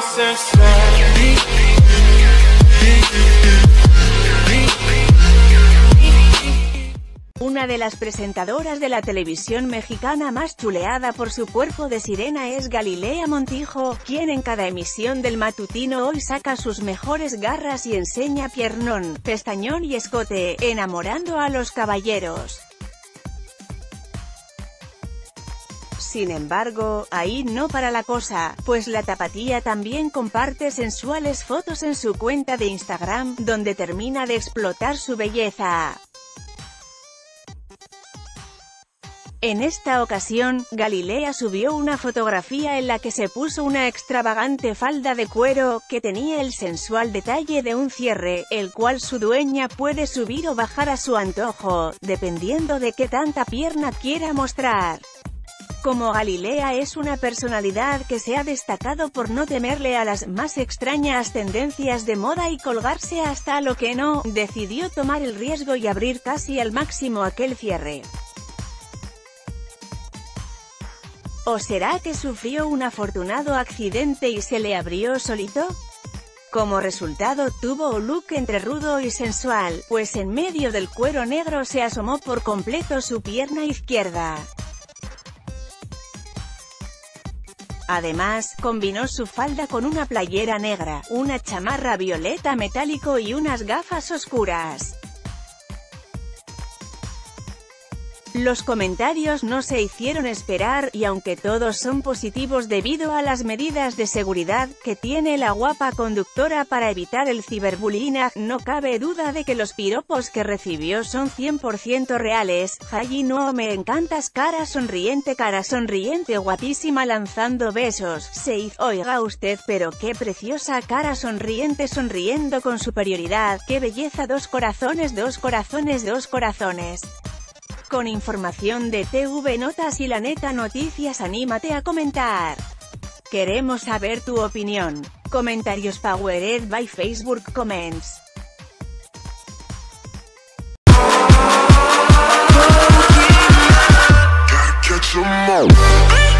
Una de las presentadoras de la televisión mexicana más chuleada por su cuerpo de sirena es Galilea Montijo, quien en cada emisión del matutino hoy saca sus mejores garras y enseña piernón, pestañón y escote, enamorando a los caballeros. Sin embargo, ahí no para la cosa, pues la tapatía también comparte sensuales fotos en su cuenta de Instagram, donde termina de explotar su belleza. En esta ocasión, Galilea subió una fotografía en la que se puso una extravagante falda de cuero, que tenía el sensual detalle de un cierre, el cual su dueña puede subir o bajar a su antojo, dependiendo de qué tanta pierna quiera mostrar. Como Galilea es una personalidad que se ha destacado por no temerle a las más extrañas tendencias de moda y colgarse hasta lo que no, decidió tomar el riesgo y abrir casi al máximo aquel cierre. ¿O será que sufrió un afortunado accidente y se le abrió solito? Como resultado, tuvo un look entre rudo y sensual, pues en medio del cuero negro se asomó por completo su pierna izquierda. Además, combinó su falda con una playera negra, una chamarra violeta metálico y unas gafas oscuras. Los comentarios no se hicieron esperar, y aunque todos son positivos debido a las medidas de seguridad que tiene la guapa conductora para evitar el ciberbullying, no cabe duda de que los piropos que recibió son 100% reales. Hayi no me encantas, cara sonriente, guapísima lanzando besos. Seid, oiga usted, pero qué preciosa cara sonriente, sonriendo con superioridad, qué belleza, dos corazones. Con información de TV Notas y La Neta Noticias, anímate a comentar. Queremos saber tu opinión. Comentarios powered by Facebook Comments. Catch 'em all.